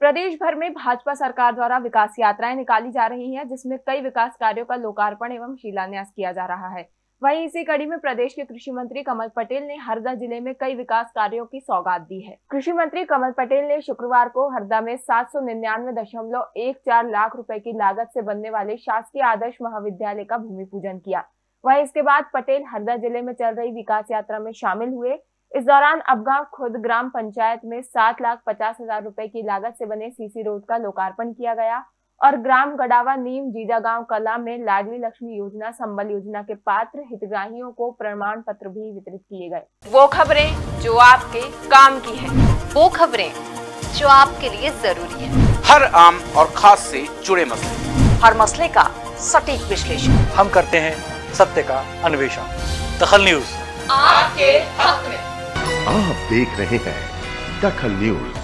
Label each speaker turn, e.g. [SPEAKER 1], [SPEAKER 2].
[SPEAKER 1] प्रदेश भर में भाजपा सरकार द्वारा विकास यात्राएं निकाली जा रही हैं, जिसमें कई विकास कार्यों का लोकार्पण एवं शिलान्यास किया जा रहा है। वहीं इसी कड़ी में प्रदेश के कृषि मंत्री कमल पटेल ने हरदा जिले में कई विकास कार्यों की सौगात दी है। कृषि मंत्री कमल पटेल ने शुक्रवार को हरदा में 799.14 लाख रुपए की लागत से बनने वाले शासकीय आदर्श महाविद्यालय का भूमि पूजन किया। वहीं इसके बाद पटेल हरदा जिले में चल रही विकास यात्रा में शामिल हुए। इस दौरान अबगांव खुद ग्राम पंचायत में 7,50,000 रुपए की लागत से बने सीसी रोड का लोकार्पण किया गया और ग्राम गडावा नीम जीजा गांव कला में लाडली लक्ष्मी योजना संबल योजना के पात्र हितग्राहियों को प्रमाण पत्र भी वितरित किए गए। वो खबरें जो आपके काम की है,
[SPEAKER 2] वो खबरें जो आपके लिए जरूरी है।
[SPEAKER 3] हर आम और खास से जुड़े मसले,
[SPEAKER 2] हर मसले का सटीक विश्लेषण
[SPEAKER 4] हम करते हैं, सत्य का अन्वेषण। दखल न्यूज
[SPEAKER 2] आपके हक में।
[SPEAKER 5] आप देख रहे हैं दखल न्यूज।